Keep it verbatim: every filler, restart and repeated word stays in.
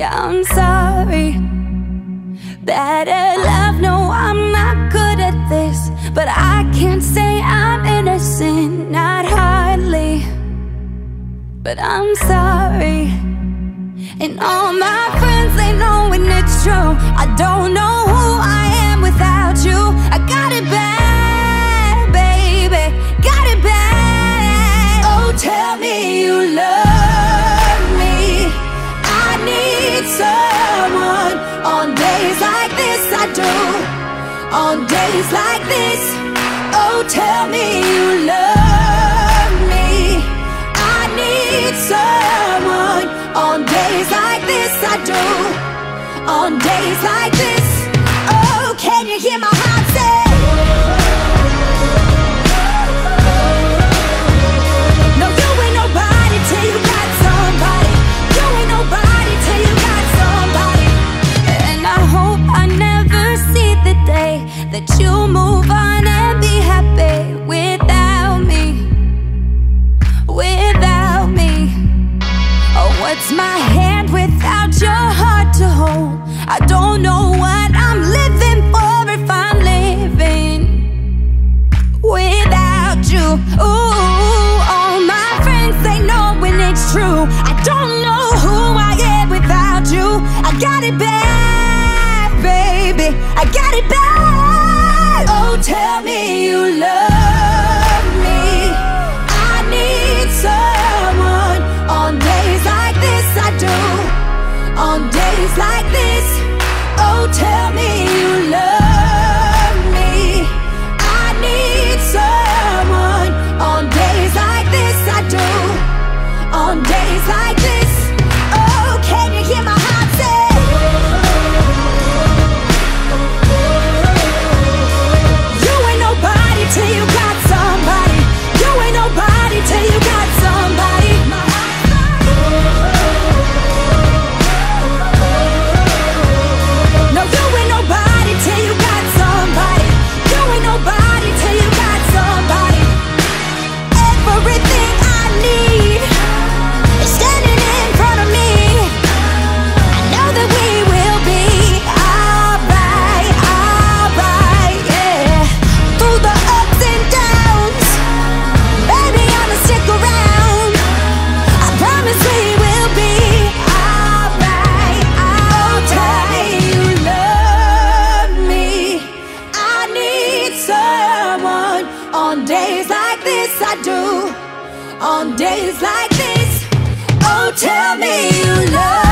Yeah, I'm sorry. Bad at love, no, I'm not good at this. But I can't say I'm innocent, not hardly. But I'm sorry. And all my friends, they know when it's true. I don't know who I am without you. I got it bad, baby, got it bad. Oh, tell me you love me. I need someone. On days like this I do. On days like this. Oh, tell me you love me. I need someone. On days like this I do. On days like this. Oh, can you hear my heart say? No, you ain't nobody till you got somebody. You ain't nobody till you got somebody. And I hope I never see the day that you move on and be happy without me. Without me. Oh, what's my hand without your heart to hold? I don't know what I'm living for if I'm living without you. Ooh, all my friends, they know when it's true. I don't know who I am without you. I got it bad, baby, I got it bad. Oh, tell me you love me. I need someone. On days like this I do. On days like this. Oh, tell me you love me. I need someone. On days like this I do. On days like this. Oh, can you hear my heart say? You ain't nobody till you got somebody. You ain't nobody till you got somebody. No, you ain't nobody till you got somebody. You ain't nobody till you got somebody. Everything I need is standing in front of me. I know that we will be alright, alright, yeah. Through the ups and downs, baby, I'ma stick around. I promise we will be alright. Oh, tell me you love me. I need someone. On days like this I do. On days like this. Oh, tell me you love me.